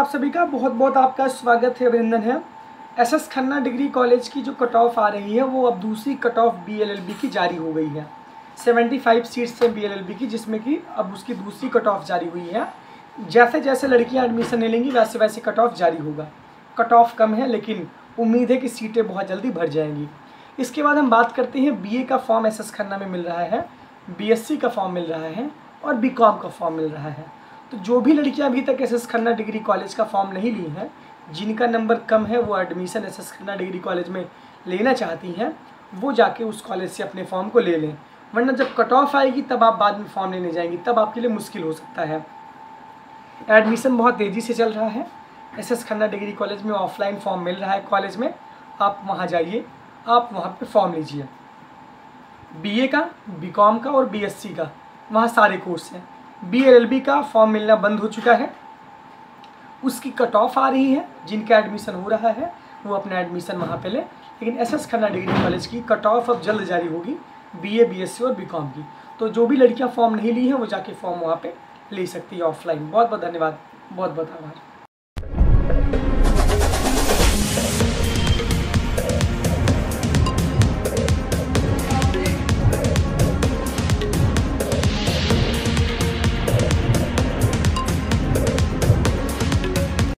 आप सभी का बहुत बहुत आपका स्वागत है, अभिनंदन है। एसएस खन्ना डिग्री कॉलेज की जो कट ऑफ आ रही है वो अब दूसरी कट ऑफ बीएलएलबी की जारी हो गई है। 75 सीट्स है बीएलएलबी की, जिसमें कि अब उसकी दूसरी कट ऑफ जारी हुई है। जैसे जैसे लड़कियां एडमिशन ले लेंगी वैसे वैसे कट ऑफ जारी होगा। कट ऑफ कम है लेकिन उम्मीद है कि सीटें बहुत जल्दी भर जाएंगी। इसके बाद हम बात करते हैं बीए का फॉर्म एसएस खन्ना में मिल रहा है, बीएससी का फॉर्म मिल रहा है और बीकॉम का फॉर्म मिल रहा है। तो जो भी लड़कियां अभी तक एसएस खन्ना डिग्री कॉलेज का फॉर्म नहीं ली हैं, जिनका नंबर कम है, वो admission S S Khanna degree college में लेना चाहती हैं, वो जाके उस कॉलेज से अपने फॉर्म को ले लें। वरना जब कट ऑफ आएगी तब आप बाद में फॉर्म लेने जाएंगी, तब आपके लिए मुश्किल हो सकता है। एडमिशन बहुत तेज़ी से चल रहा है। एसएस खन्ना डिग्री कॉलेज में ऑफलाइन फॉर्म मिल रहा है कॉलेज में, आप वहाँ जाइए, आप वहाँ पर फॉर्म लीजिए। बीए का, बीकॉम का और बीएससी का वहाँ सारे कोर्स हैं। बीएलएलबी का फॉर्म मिलना बंद हो चुका है, उसकी कट ऑफ आ रही है। जिनका एडमिशन हो रहा है वो अपना एडमिशन वहाँ पे ले। लेकिन एसएस खन्ना डिग्री कॉलेज की कट ऑफ अब जल्द जारी होगी, बीए, बीएससी और बीकॉम की। तो जो भी लड़कियाँ फॉर्म नहीं ली हैं वो जाके फॉर्म वहाँ पे ले सकती है ऑफलाइन। बहुत बहुत धन्यवाद, बहुत बहुत आभार।